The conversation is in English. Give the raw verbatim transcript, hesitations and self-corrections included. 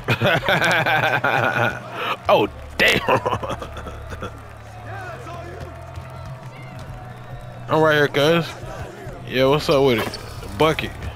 Oh, damn. I'm right here, cuz. Yeah, what's up with it? Bucket.